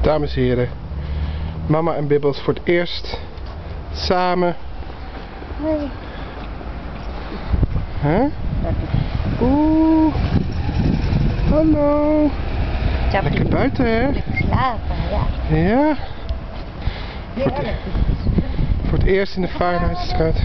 Dames en heren, mama en Bibbels voor het eerst samen. Hoi. Huh? Oeh, hallo. Lekker buiten, hè? Lekker slapen, ja. Ja, Heerlijk. voor het eerst in de Vaarhuisstraat.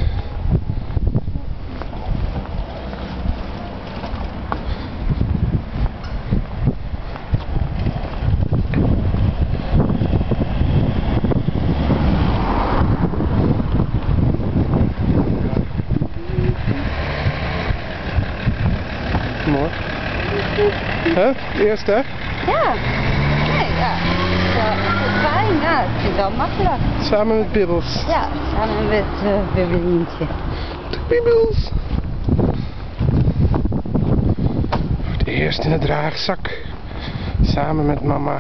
Mooi. Huh? Het eerste? Ja. Nee, ja. Zo, fijn, ja. Het is wel makkelijk. Samen met Bibbels. Ja, samen met Bibbelientje. Bibbels. Voor het eerst in de draagzak. Samen met mama.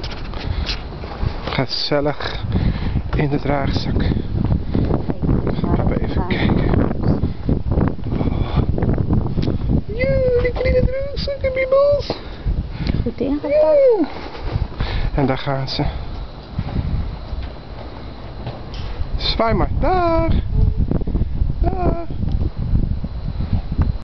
Gezellig in de draagzak. Gaan we even kijken. Oh. Ja, lekker in de draagzak, Bibbels. Goed ingepakt. Ja. En daar gaan ze. Zwaai maar. Daar. Daar.